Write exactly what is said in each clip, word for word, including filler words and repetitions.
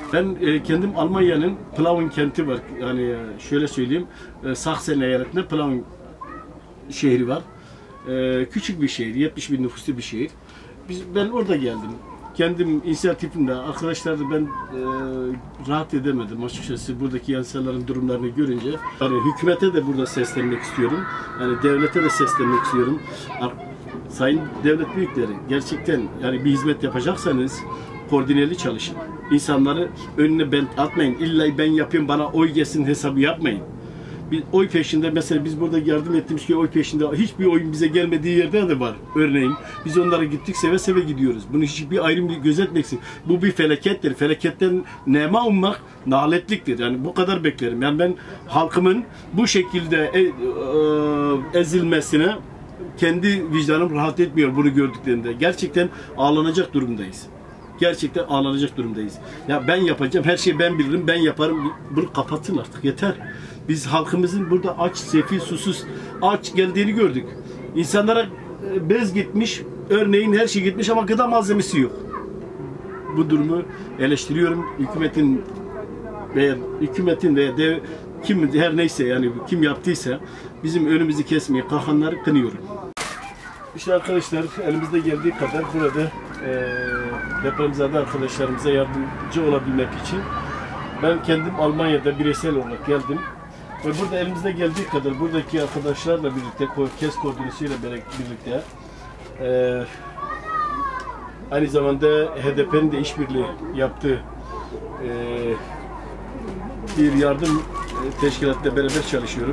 Ben e, kendim Almanya'nın Plauen kenti var. Yani e, şöyle söyleyeyim, e, Sachsen eyaletinde Plauen şehri var. E, küçük bir şehir, yetmiş bin nüfuslu bir şehir. Biz, ben orada geldim. Kendim inisiyatifimle, arkadaşlarla ben e, rahat edemedim açıkçası buradaki insanların durumlarını görünce. Yani hükümete de burada seslenmek istiyorum. Yani devlete de seslenmek istiyorum. Sayın devlet büyükleri, gerçekten yani bir hizmet yapacaksanız koordineli çalışın. İnsanları önüne ben atmayın. İlla ben yapayım, bana oy gelsin hesabı yapmayın. Bir oy peşinde, mesela biz burada yardım ettiğimiz ki oy peşinde hiçbir oyun bize gelmediği yerde de var. Örneğin biz onlara gittik, seve seve gidiyoruz. Bunu hiçbir ayrım gözetmeksin. Bu bir felakettir. Felaketten nema ummak naletliktir. Yani bu kadar beklerim. Yani ben halkımın bu şekilde e, e, ezilmesine kendi vicdanım rahat etmiyor bunu gördüklerinde. Gerçekten ağlanacak durumdayız. Gerçekten ağlanacak durumdayız. Ya ben yapacağım, her şeyi ben bilirim, ben yaparım. Bunu kapatın artık, yeter. Biz halkımızın burada aç, sefil, susuz, aç geldiğini gördük. İnsanlara bez gitmiş, örneğin her şey gitmiş ama gıda malzemesi yok. Bu durumu eleştiriyorum. Hükümetin veya hükümetin veya dev, kim her neyse yani kim yaptıysa bizim önümüzü kesmeye kalkanları kınıyorum. İşte arkadaşlar, elimizde geldiği kadar burada e, depremzede arkadaşlarımıza yardımcı olabilmek için ben kendim Almanya'da bireysel olarak geldim. Ve burada elimizde geldiği kadar buradaki arkadaşlarla birlikte, KES koordinasyonuyla birlikte e, aynı zamanda H D P'nin de işbirliği yaptığı e, bir yardım teşkilatıyla beraber çalışıyorum.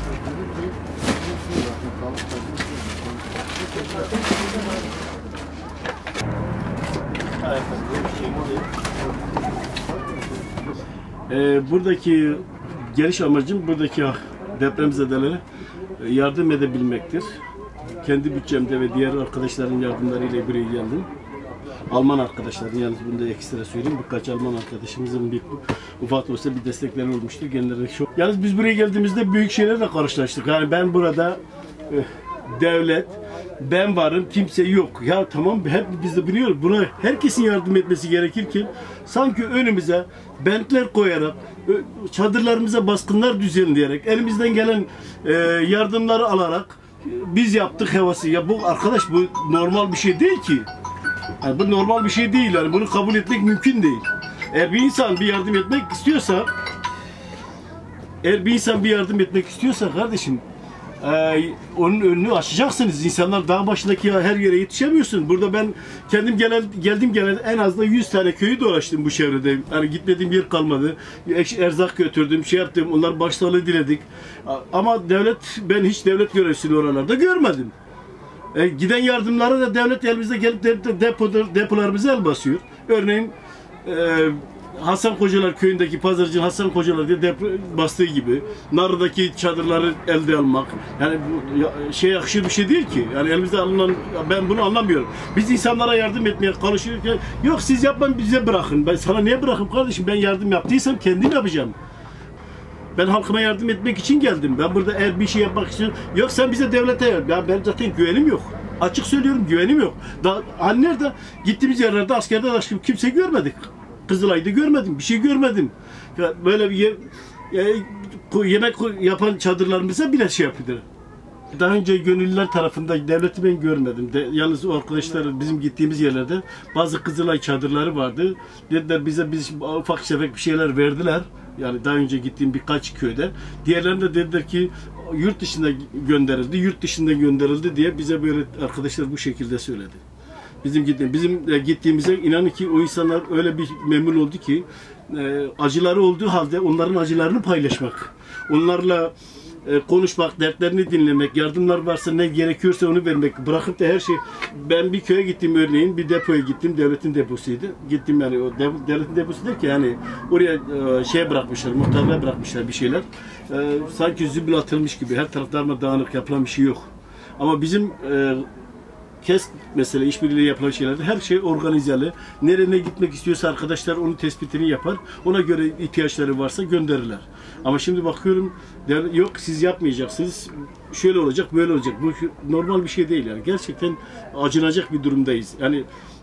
Ee, buradaki geliş amacım buradaki depremzedelere yardım edebilmektir. Kendi bütçemde ve diğer arkadaşların yardımlarıyla buraya geldim. Alman arkadaşların, yalnız bunu da ekstra söyleyeyim, birkaç Alman arkadaşımızın bir ufak olsa bir destekleri olmuştur. Kendilerine çok. Yalnız biz buraya geldiğimizde büyük şeylerle karşılaştık. Yani ben burada e, devlet, ben varım, kimse yok. Ya tamam, hep biz de biliyoruz. Buna herkesin yardım etmesi gerekirken sanki önümüze bentler koyarak, çadırlarımıza baskınlar düzenleyerek, elimizden gelen e, yardımları alarak e, biz yaptık havası. Ya bu arkadaş, bu normal bir şey değil ki. Yani bu normal bir şey değil. Yani bunu kabul etmek mümkün değil. Eğer bir insan bir yardım etmek istiyorsa, eğer bir insan bir yardım etmek istiyorsa kardeşim, Ee, onun önünü açacaksınız. İnsanlar dağ başındaki her yere yetişemiyorsun. Burada ben kendim gelen, geldim gelen en azından yüz tane köyü dolaştım bu çevrede. Yani gitmediğim yer kalmadı. Erzak götürdüm, şey yaptım. Onlar başsağlığı diledik. Ama devlet, ben hiç devlet görevlisini oralarda görmedim. Ee, giden yardımlara da devlet elimizde gelip depo, depolarımıza el basıyor. Örneğin e, Hasan Kocalar köyündeki pazarcının Hasan Kocalar diye depo bastığı gibi Narı'daki çadırları elde almak, yani bu şey yakışır bir şey değil ki. Yani elimizde alınan, ben bunu anlamıyorum. Biz insanlara yardım etmeye çalışırken yok siz yapmayın, bize bırakın. Ben sana niye bırakayım kardeşim? Ben yardım yaptıysam kendim yapacağım. Ben halkıma yardım etmek için geldim. Ben burada eğer bir şey yapmak istiyorum, yok sen bize devlete yardım. Ya ben zaten güvenim yok. Açık söylüyorum, güvenim yok. Daha hani nerede gittiğimiz yerlerde askerde başka kimse görmedik. Kızılay'da görmedim, bir şey görmedim. Ya böyle bir ye, ye, yemek yapan çadırlarımıza bile şey yapılır. Daha önce gönüllüler tarafından devleti ben görmedim. De, yalnız o arkadaşlar bizim gittiğimiz yerlerde bazı Kızılay çadırları vardı. Dediler bize biz ufak tefek bir şeyler verdiler. Yani daha önce gittiğim birkaç köyde. Diğerlerinde dediler ki yurt dışında gönderildi, yurt dışında gönderildi diye bize böyle arkadaşlar bu şekilde söyledi. Bizim gittiğimiz, bizim gittiğimize inanın ki o insanlar öyle bir memnun oldu ki e, acıları olduğu halde onların acılarını paylaşmak, onlarla e, konuşmak, dertlerini dinlemek, yardımlar varsa ne gerekiyorsa onu vermek, bırakıp da her şey. Ben bir köye gittim örneğin, bir depoya gittim, devletin deposuydu. Gittim yani o dev, devletin deposu der ki yani oraya e, şey bırakmışlar, muhtarlığa bırakmışlar bir şeyler. E, sanki zübül atılmış gibi, her tarafta dağınık yapılan bir şey yok. Ama bizim e, KES mesela işbirliğiyle yapılan şeylerde her şey organizeli. Nereye gitmek istiyorsa arkadaşlar onun tespitini yapar. Ona göre ihtiyaçları varsa gönderirler. Ama şimdi bakıyorum yok siz yapmayacaksınız. Şöyle olacak, böyle olacak. Bu normal bir şey değil yani. Gerçekten acınacak bir durumdayız. Yani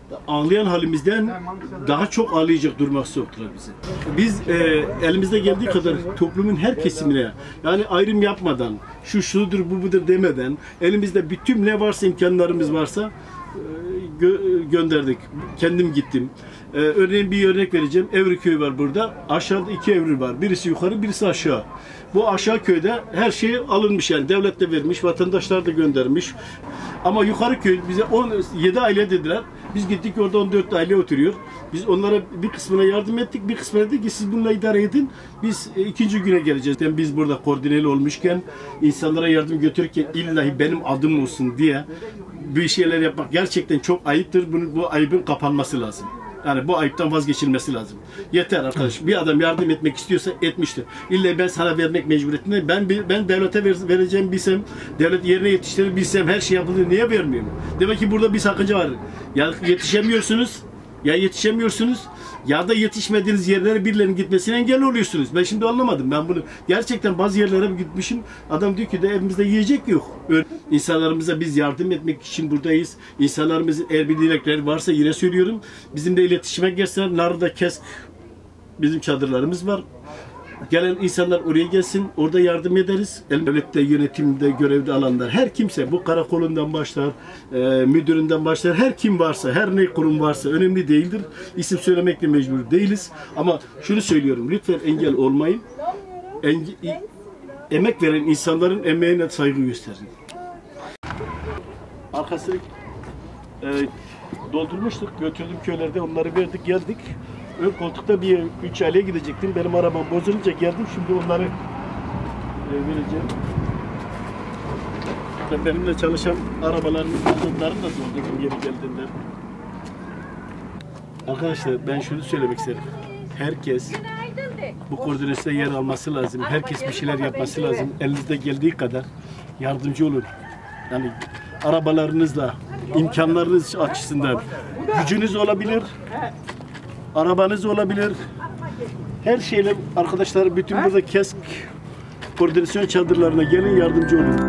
ağlayan halimizden daha çok ağlayacak duruma soktular bizi. Biz e, elimizde geldiği kadar toplumun her kesimine, yani ayrım yapmadan, şu şudur bu budur demeden, elimizde bütün ne varsa, imkanlarımız varsa e, gö- gönderdik. Kendim gittim. E, örneğin bir örnek vereceğim. Evri köyü var burada. Aşağıda iki evri var. Birisi yukarı, birisi aşağı. Bu aşağı köyde her şey alınmış, yani devlet de vermiş, vatandaşlar da göndermiş. Ama yukarı köy bize on yedi aile dediler. Biz gittik, orada on dört aile oturuyor. Biz onlara bir kısmına yardım ettik, bir kısmına dedik ki siz bununla idare edin. Biz e, ikinci güne geleceğiz. Yani biz burada koordineli olmuşken, insanlara yardım götürürken illahi benim adım olsun diye bir şeyler yapmak gerçekten çok ayıptır. Bunu, bu ayıbın kapanması lazım. Yani bu ayıptan vazgeçilmesi lazım. Yeter arkadaş. Bir adam yardım etmek istiyorsa etmiştir. İlla ben sana vermek mecburiyetinde. Ben ben devlete ver, vereceğim bilsem, devlet yerine yetiştirir bilsem, her şey yapılır. Niye vermiyorum? Demek ki burada bir sakınca var. Ya yetişemiyorsunuz, ya yetişemiyorsunuz, ya da yetişmediğiniz yerlere birilerinin gitmesine engel oluyorsunuz. Ben şimdi anlamadım. Ben bunu gerçekten bazı yerlere gitmişim. Adam diyor ki de evimizde yiyecek yok. İnsanlarımıza biz yardım etmek için buradayız. İnsanlarımızın eğer bir dilekleri varsa, yine söylüyorum, bizimle iletişime geçsinler. Narda Kesk bizim çadırlarımız var. Gelen insanlar oraya gelsin, orada yardım ederiz. Devlette, yönetimde, görevde alanlar, her kimse, bu karakolundan başlar, e, müdüründen başlar, her kim varsa, her ne kurum varsa önemli değildir. İsim söylemekle mecbur değiliz. Ama şunu söylüyorum, lütfen engel olmayın. Enge emek veren insanların emeğine saygı gösterin. Arkasını e, doldurmuştuk, götürdüm köylerde, onları verdik, geldik. Ön koltukta bir üç aileye gidecektim. Benim arabam bozulunca geldim. Şimdi onları e, vereceğim. Benimle çalışan arabaların koltuklarını da doldurdum geri geldiğinde. Arkadaşlar ben şunu söylemek isterim. Herkes bu koordinasyonda yer alması lazım. Herkes bir şeyler yapması lazım. Elinizde geldiği kadar yardımcı olun. Yani arabalarınızla, imkanlarınız açısından gücünüz olabilir. Arabanız olabilir. Her şeyle arkadaşlar, bütün burada Kesk koordinasyon çadırlarına gelin, yardımcı olun.